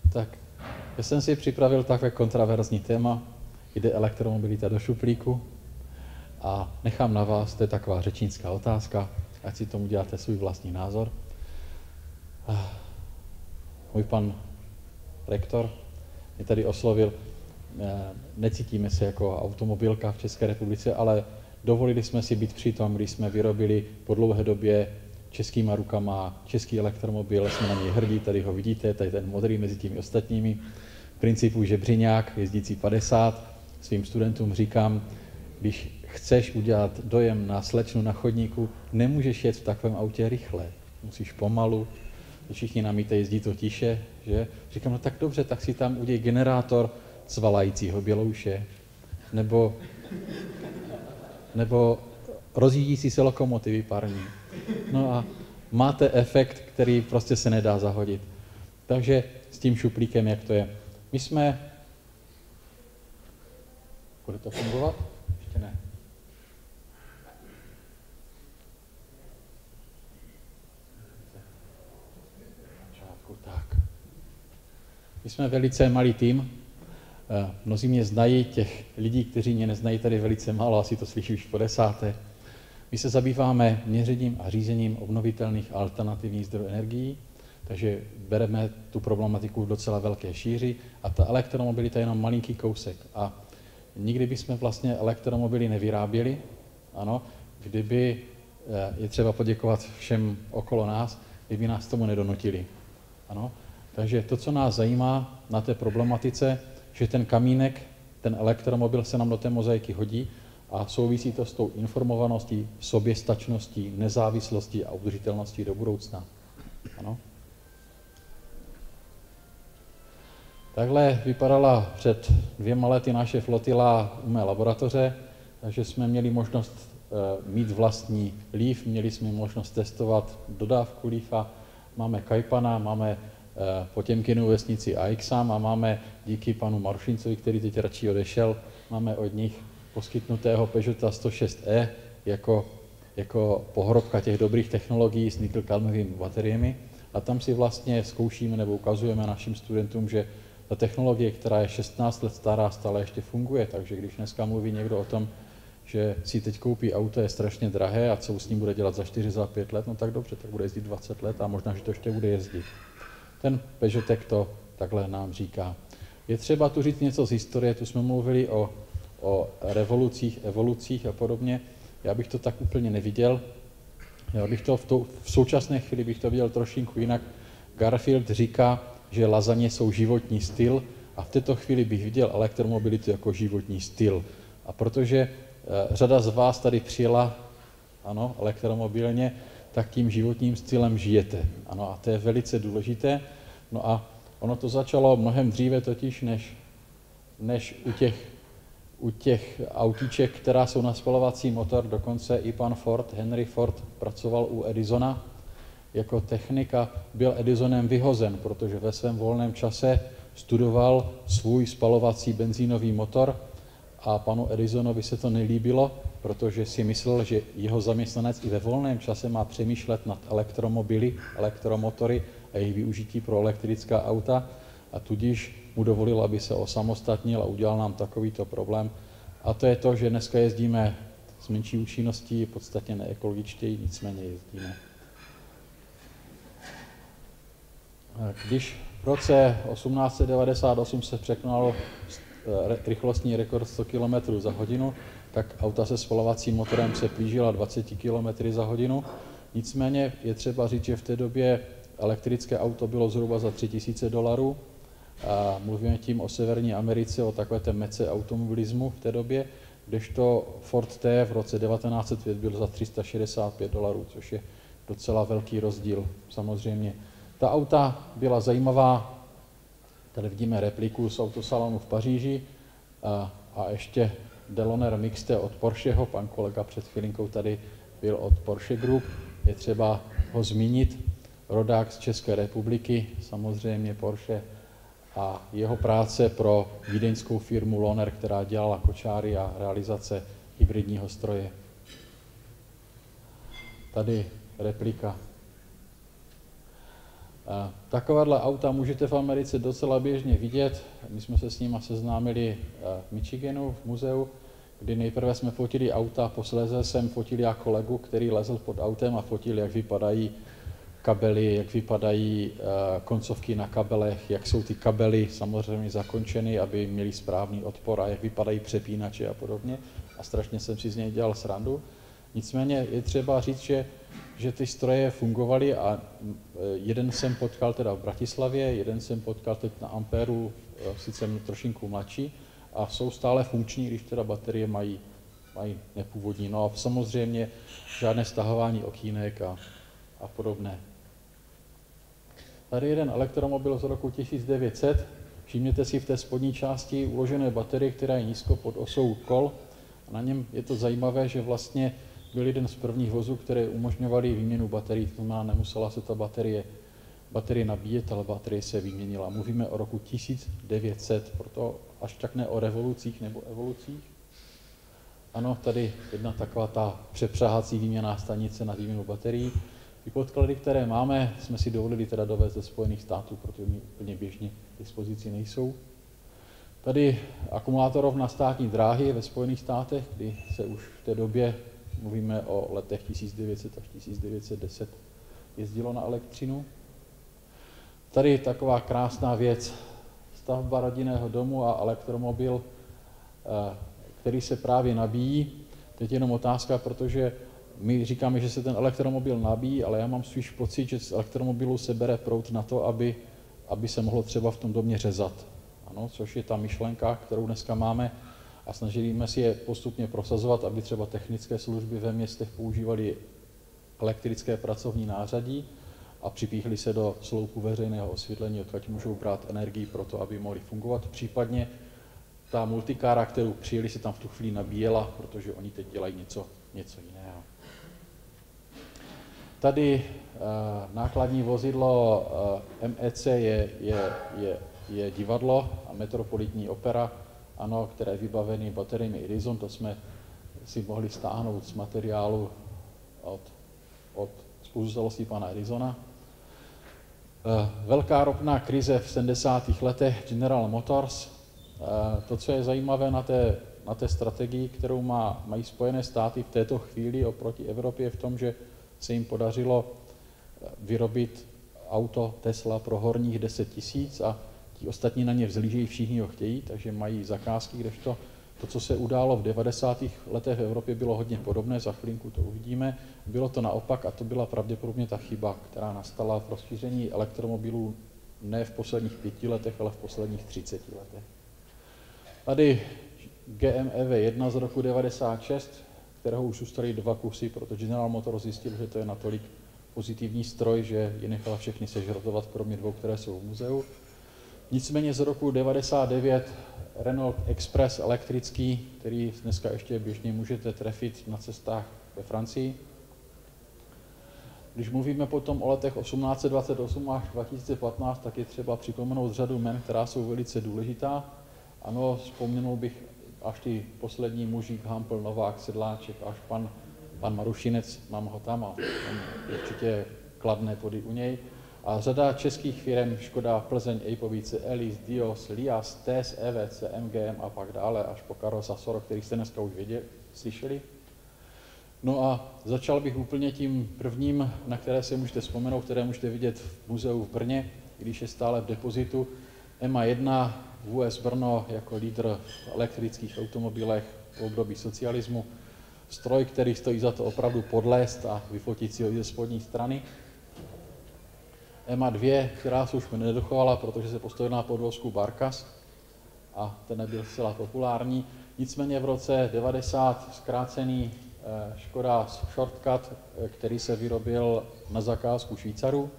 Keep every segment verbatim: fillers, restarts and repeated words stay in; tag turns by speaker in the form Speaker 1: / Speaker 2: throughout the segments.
Speaker 1: Tak, já jsem si připravil takové kontraverzní téma, jde elektromobilita do šuplíku a nechám na vás, to je taková řečnická otázka, ať si tomu děláte svůj vlastní názor. Můj pan rektor mě tady oslovil, necítíme se jako automobilka v České republice, ale dovolili jsme si být při tom, když jsme vyrobili po dlouhé době českýma rukama český elektromobil, jsme na něj hrdí, tady ho vidíte, tady ten modrý mezi těmi ostatními. V principu žebřiňák, jezdící padesát, svým studentům říkám, když chceš udělat dojem na slečnu na chodníku, nemůžeš jet v takovém autě rychle, musíš pomalu, všichni namíte, jezdí to tiše, že? Říkám, no tak dobře, tak si tam uděj generátor cvalajícího bělouše, nebo, nebo rozjíždící se lokomotivy parní. No a máte efekt, který prostě se nedá zahodit. Takže s tím šuplíkem, jak to je. My jsme... Bude to fungovat? Ještě ne. Tak. My jsme velice malý tým. Mnozí mě znají, těch lidí, kteří mě neznají, tady velice málo, asi to slyší už po desáté. My se zabýváme měřením a řízením obnovitelných a alternativních zdrojů energií, takže bereme tu problematiku v docela velké šíři a ta elektromobilita je jenom malinký kousek. A nikdy bychom vlastně elektromobily nevyráběli, ano, kdyby, je třeba poděkovat všem okolo nás, kdyby nás tomu nedonutili. Ano. Takže to, co nás zajímá na té problematice, že ten kamínek, ten elektromobil se nám do té mozaiky hodí a souvisí to s tou informovaností, soběstačností, nezávislostí a udržitelností do budoucna. Ano. Takhle vypadala před dvěma lety naše flotila u mé laboratoře, takže jsme měli možnost e, mít vlastní líf, měli jsme možnost testovat dodávku lífa, máme Kajpana, máme e, Potěmkinu vesnici Aixam a máme díky panu Marušincovi, který teď radši odešel, máme od nich poskytnutého Peugeota sto šest E jako, jako pohrobka těch dobrých technologií s nikl-kadmovými bateriemi a tam si vlastně zkoušíme nebo ukazujeme našim studentům, že ta technologie, která je šestnáct let stará, stále ještě funguje, takže když dneska mluví někdo o tom, že si teď koupí auto, je strašně drahé a co s ním bude dělat za čtyři, za pět let, no tak dobře, tak bude jezdit dvacet let a možná, že to ještě bude jezdit. Ten Peugeotek to takhle nám říká. Je třeba tu říct něco z historie, tu jsme mluvili o, o revolucích, evolucích a podobně. Já bych to tak úplně neviděl. Já bych to v, to, v současné chvíli bych to viděl trošinku jinak. Garfield říká, že lazaně jsou životní styl a v této chvíli bych viděl elektromobilitu jako životní styl. A protože e, řada z vás tady přijela, ano, elektromobilně, tak tím životním stylem žijete. Ano, a to je velice důležité. No a ono to začalo mnohem dříve totiž, než, než u těch, u těch autíček, která jsou na spalovací motor, dokonce i pan Ford, Henry Ford, pracoval u Edisona jako technika, byl Edisonem vyhozen, protože ve svém volném čase studoval svůj spalovací benzínový motor a panu Edisonovi se to nelíbilo, protože si myslel, že jeho zaměstnanec i ve volném čase má přemýšlet nad elektromobily, elektromotory a jejich využití pro elektrická auta a tudíž mu dovolil, aby se osamostatnil a udělal nám takovýto problém. A to je to, že dneska jezdíme s menší účinností, podstatně neekologičtěji, nicméně jezdíme. Když v roce osmnáct set devadesát osm se překonalo rychlostní rekord sto kilometrů za hodinu, tak auta se spalovacím motorem se plížila dvacet kilometrů za hodinu. Nicméně je třeba říct, že v té době elektrické auto bylo zhruba za tři tisíce dolarů. A mluvíme tím o Severní Americe, o takové té mece automobilismu v té době, kdežto Ford T v roce devatenáct set pět byl za tři sta šedesát pět dolarů, což je docela velký rozdíl samozřejmě. Ta auta byla zajímavá, tady vidíme repliku z autosalonu v Paříži a, a ještě Deloner Mixte od Porscheho, pan kolega před chvilinkou tady byl od Porsche Group, je třeba ho zmínit, rodák z České republiky, samozřejmě Porsche a jeho práce pro vídeňskou firmu Lohner, která dělala kočáry a realizace hybridního stroje. Tady replika. Takováhle auta můžete v Americe docela běžně vidět. My jsme se s nimi seznámili v Michiganu, v muzeu, kdy nejprve jsme fotili auta, posléze jsem fotil já kolegu, který lezl pod autem a fotil, jak vypadají kabely, jak vypadají koncovky na kabelech, jak jsou ty kabely samozřejmě zakončeny, aby měly správný odpor a jak vypadají přepínače a podobně. A strašně jsem si z něj dělal srandu. Nicméně je třeba říct, že, že ty stroje fungovaly a jeden jsem potkal teda v Bratislavě, jeden jsem potkal teď na Ampéru, sice trošinku mladší, a jsou stále funkční, když teda baterie mají, mají nepůvodní. No a samozřejmě žádné stahování okýnek a, a podobné. Tady jeden elektromobil z roku tisíc devět set. Všimněte si v té spodní části uložené baterie, která je nízko pod osou kol. A na něm je to zajímavé, že vlastně byl jeden z prvních vozů, které umožňovaly výměnu baterií. To znamená, nemusela se ta baterie, baterie nabíjet, ale baterie se vyměnila. Mluvíme o roku tisíc devět set, proto až tak ne o revolucích nebo evolucích. Ano, tady jedna taková ta přepřáhací výměnná stanice na výměnu baterií. Ty podklady, které máme, jsme si dovolili teda dovést ze Spojených států, protože oni úplně běžně k dispozici nejsou. Tady akumulátorovna státní dráhy ve Spojených státech, kdy se už v té době, mluvíme o letech tisíc devět set až tisíc devět set deset, jezdilo na elektřinu. Tady taková krásná věc, stavba rodinného domu a elektromobil, který se právě nabíjí. Teď jenom otázka, protože my říkáme, že se ten elektromobil nabíjí, ale já mám spíš pocit, že z elektromobilu se bere proud na to, aby, aby se mohlo třeba v tom domě řezat. Ano, což je ta myšlenka, kterou dneska máme a snažíme si je postupně prosazovat, aby třeba technické služby ve městech používaly elektrické pracovní nářadí a připíchli se do sloupu veřejného osvětlení, odkud můžou brát energii pro to, aby mohli fungovat. Případně ta multikára, kterou přijeli, se tam v tu chvíli nabíjela, protože oni teď dělají něco, něco jiného. Tady uh, nákladní vozidlo uh, M E C je, je, je, je divadlo a metropolitní opera, ano, které je vybavené bateriemi Edison, to jsme si mohli stáhnout z materiálu od, od pozůstalostí pana Edisona. Uh, velká ropná krize v sedmdesátých letech, General Motors. Uh, to, co je zajímavé na té, na té strategii, kterou má, mají Spojené státy v této chvíli oproti Evropě, je v tom, že se jim podařilo vyrobit auto Tesla pro horních deset tisíc a ti ostatní na ně vzlížejí, všichni ho chtějí, takže mají zakázky, kdežto to, co se událo v devadesátých letech v Evropě, bylo hodně podobné, za chvilinku to uvidíme. Bylo to naopak a to byla pravděpodobně ta chyba, která nastala v rozšíření elektromobilů ne v posledních pěti letech, ale v posledních třiceti letech. Tady G M E V jedna z roku devadesát šest, kterého už zůstaly dva kusy, protože General Motors zjistil, že to je natolik pozitivní stroj, že je nechal všechny sežrotovat, kromě dvou, které jsou v muzeu. Nicméně z roku devadesát devět Renault Express elektrický, který dneska ještě běžně můžete trefit na cestách ve Francii. Když mluvíme potom o letech osmnáct set dvacet osm až dva tisíce patnáct, tak je třeba připomenout řadu jmen, která jsou velice důležitá. Ano, vzpomněnul bych až ty poslední mužík, Hampl, Novák, Sedláček, až pan, pan Marušinec, mám ho tam a určitě kladné body u něj. A řada českých firm, Škoda, Plzeň, Ejpovice, Elis, Dios, Lias, T E S, E V C, M G M a pak dále, až po Karosa, Soro, který jste dneska už věděli, slyšeli. No a začal bych úplně tím prvním, na které se můžete vzpomenout, které můžete vidět v muzeu v Brně, když je stále v depozitu. M A jedna, V S Brno jako lídr v elektrických automobilech v období socialismu. Stroj, který stojí za to opravdu podlézt a vyfotit si ho ze spodní strany. M A dva, která se už mi nedochovala, protože se postavila na podvozku Barkas a ten nebyl zcela populární. Nicméně v roce devadesát zkrácený Škoda Shortcut, který se vyrobil na zakázku Švýcarů.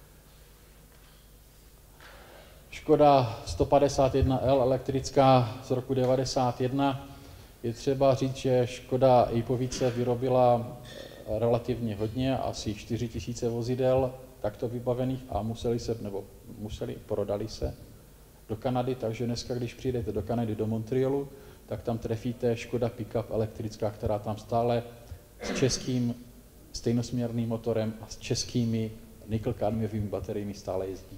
Speaker 1: Škoda sto padesát jedna L elektrická z roku devadesát jedna. Je třeba říct, že Škoda Ejpovice vyrobila relativně hodně, asi čtyři tisíce vozidel takto vybavených a museli se, nebo museli, prodali se do Kanady, takže dneska, když přijdete do Kanady, do Montrealu, tak tam trefíte Škoda Pickup elektrická, která tam stále s českým stejnosměrným motorem a s českými nikl-kadmiovými bateriemi stále jezdí.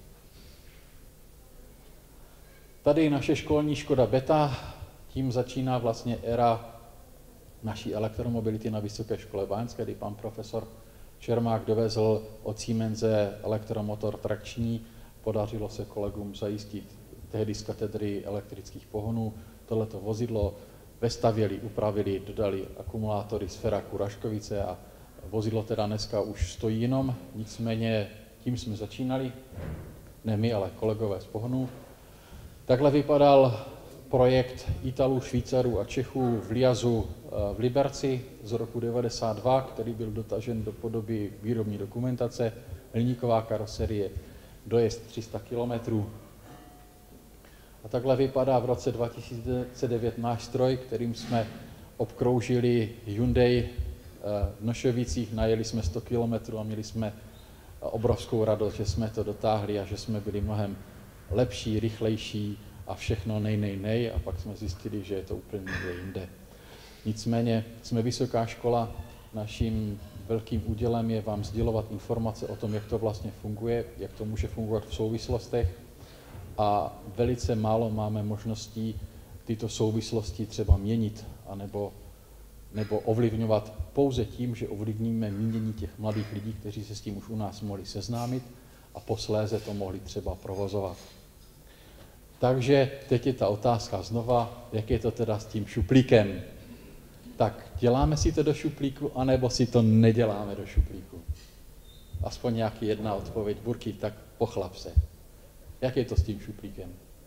Speaker 1: Tady naše školní Škoda Beta, tím začíná vlastně éra naší elektromobility na Vysoké škole báňské, kdy pan profesor Čermák dovezl od Siemense elektromotor trakční, podařilo se kolegům zajistit tehdy z katedry elektrických pohonů tohleto vozidlo, vestavěli, upravili, dodali akumulátory z Feraku Raškovice a vozidlo teda dneska už stojí jenom, nicméně tím jsme začínali, ne my, ale kolegové z pohonů. Takhle vypadal projekt Italů, Švýcarů a Čechů v Liazu v Liberci z roku devadesát dva, který byl dotažen do podoby výrobní dokumentace, hliníková karoserie, dojezd tři sta kilometrů. A takhle vypadá v roce dva tisíce devět náš stroj, kterým jsme obkroužili Hyundai v Nošovicích, najeli jsme sto kilometrů a měli jsme obrovskou radost, že jsme to dotáhli a že jsme byli mnohem lepší, rychlejší a všechno nej, nej, nej a pak jsme zjistili, že je to úplně někde jinde. Nicméně jsme vysoká škola, naším velkým údělem je vám sdělovat informace o tom, jak to vlastně funguje, jak to může fungovat v souvislostech a velice málo máme možností tyto souvislosti třeba měnit anebo, nebo ovlivňovat pouze tím, že ovlivníme mínění těch mladých lidí, kteří se s tím už u nás mohli seznámit a posléze to mohli třeba provozovat. Takže teď je ta otázka znova, jak je to teda s tím šuplíkem. Tak děláme si to do šuplíku, anebo si to neděláme do šuplíku? Aspoň nějaký jedna odpověď. Burky, tak pochlap se. Jak je to s tím šuplíkem?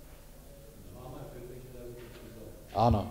Speaker 1: Ano.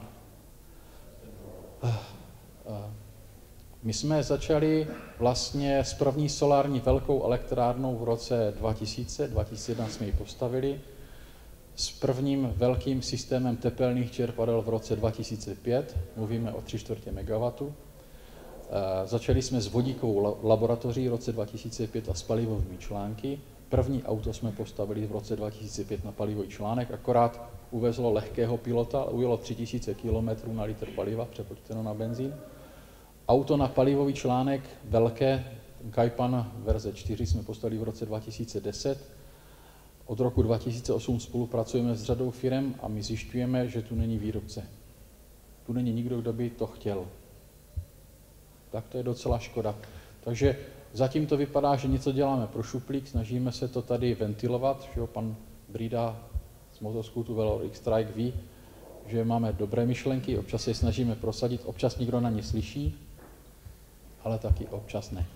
Speaker 1: My jsme začali vlastně s první solární velkou elektrárnou v roce dva tisíce, dva tisíce jedna jsme ji postavili, s prvním velkým systémem tepelných čerpadel v roce dva tisíce pět, mluvíme o tři čtvrtě megawattu. Začali jsme s vodíkovou laboratoří v roce dva tisíce pět a s palivovými články. První auto jsme postavili v roce dva tisíce pět na palivový článek, akorát uvezlo lehkého pilota, ujelo tři tisíce kilometrů na litr paliva, přepočteno na benzín. Auto na palivový článek velké, Kajpan verze čtyři jsme postavili v roce dva tisíce deset. Od roku dva tisíce osm spolupracujeme s řadou firem a my zjišťujeme, že tu není výrobce. Tu není nikdo, kdo by to chtěl. Tak to je docela škoda. Takže zatím to vypadá, že něco děláme pro šuplík, snažíme se to tady ventilovat, že jo, pan Brýda z Motoskoutu Velor X-Trike ví, že máme dobré myšlenky, občas se je snažíme prosadit, občas nikdo na ně slyší, ale taky občas ne.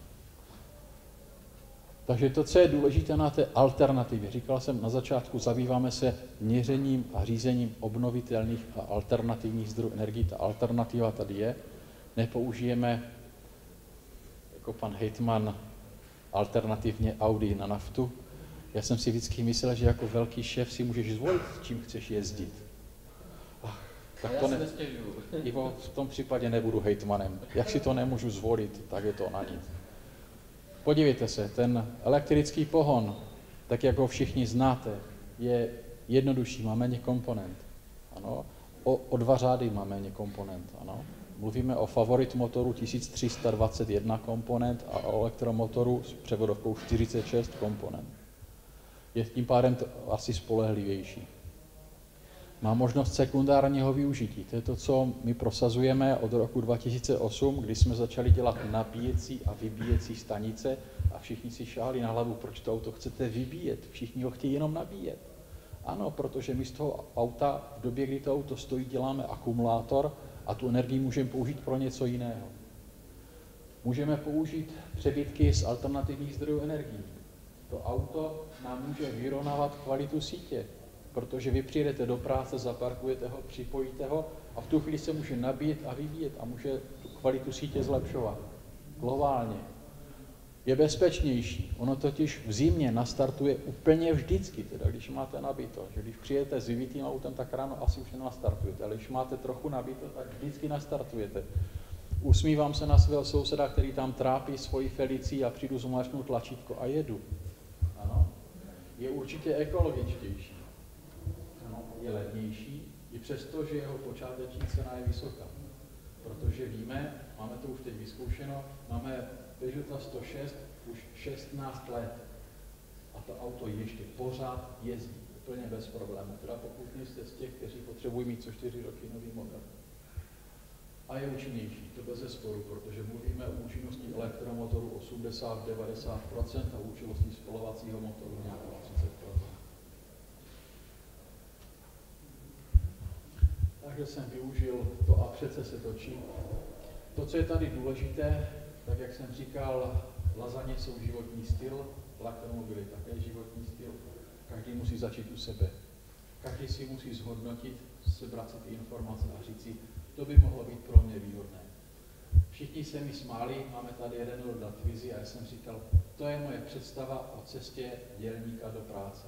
Speaker 1: Takže to, co je důležité na té alternativě, říkal jsem na začátku, zabýváme se měřením a řízením obnovitelných a alternativních zdrojů energií. Ta alternativa tady je, nepoužijeme jako pan hejtman alternativně Audi na naftu. Já jsem si vždycky myslel, že jako velký šéf si můžeš zvolit, čím chceš jezdit. Ach, tak to ne... Ivo, v tom případě nebudu hejtmanem. Jak si to nemůžu zvolit, tak je to na nic. Podívejte se, ten elektrický pohon, tak jak ho všichni znáte, je jednodušší, má méně komponent. Ano? O, o dva řády má méně komponent. Ano? Mluvíme o favorit motoru tisíc tři sta dvacet jedna komponent a o elektromotoru s převodovkou čtyřicet šest komponent. Je tím pádem to asi spolehlivější. Má možnost sekundárního využití. To je to, co my prosazujeme od roku dva tisíce osm, kdy jsme začali dělat nabíjecí a vybíjecí stanice a všichni si šáhli na hlavu, proč to auto chcete vybíjet. Všichni ho chtějí jenom nabíjet. Ano, protože my z toho auta v době, kdy to auto stojí, děláme akumulátor a tu energii můžeme použít pro něco jiného. Můžeme použít přebytky z alternativních zdrojů energií. To auto nám může vyrovnávat kvalitu sítě, protože vy přijedete do práce, zaparkujete ho, připojíte ho a v tu chvíli se může nabíjet a vyvíjet a může tu kvalitu sítě zlepšovat globálně. Je bezpečnější. Ono totiž v zimě nastartuje úplně vždycky, teda když máte nabito. Že když přijedete s vyvitým autem, tak ráno asi už nenastartujete, ale když máte trochu nabito, tak vždycky nastartujete. Usmívám se na svého souseda, který tam trápí svoji Felicí a přijdu zmáčknout tlačítko a jedu. Ano. Je určitě ekologičtější. Ano. Je levnější, i přesto, že jeho počáteční cena je vysoká. Protože víme, máme to už teď vyzkoušeno, máme Peugeota sto šest už šestnáct let. A to auto ještě pořád jezdí, úplně bez problémů. Teda pokud nejste z těch, kteří potřebují mít co čtyři roky nový model. A je účinnější, to bez zesporu, protože mluvíme o účinnosti elektromotoru osmdesát až devadesát procent a účinnosti spalovacího motoru nějakých třicet procent. Takže jsem využil to a přece se točí. To, co je tady důležité, tak jak jsem říkal, lazaně jsou životní styl, elektromobil je také životní styl. Každý musí začít u sebe. Každý si musí zhodnotit, sebrat si ty informace a říct si, to by mohlo být pro mě výhodné. Všichni se mi smáli, máme tady jeden rodat vizi a já jsem říkal, to je moje představa o cestě dělníka do práce.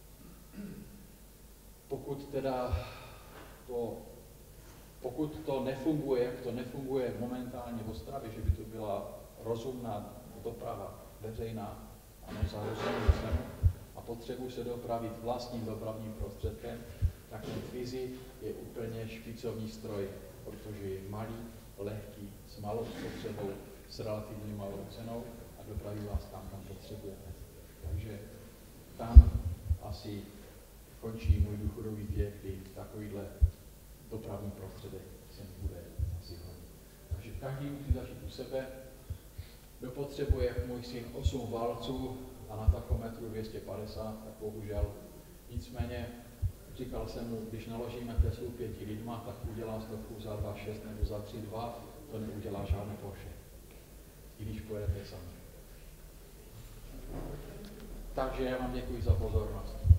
Speaker 1: Pokud teda to, pokud to nefunguje, jak to nefunguje momentálně v Ostravě, že by to byla rozumná doprava, veřejná, ano, za rozumnou cenu, a potřebuji se dopravit vlastním dopravním prostředkem, tak ten Twizy je úplně špicový stroj, protože je malý, lehký, s malou spotřebou, s relativně malou cenou a dopraví vás tam, kam potřebujete. Takže tam asi končí můj důchodový věk, kdy takovýhle dopravní prostředek se mi bude asi hodit. Takže každý musí začít u sebe. Kdo potřebuje, jak můj syn, osm válců a na tachometru dvě stě padesát, tak bohužel. Nicméně říkal jsem mu, když naložíme Teslu pěti lidma, tak udělá stovku za dva šest nebo za tři dva, to neudělá žádné Porsche. I když pojedete sami. Takže já vám děkuji za pozornost.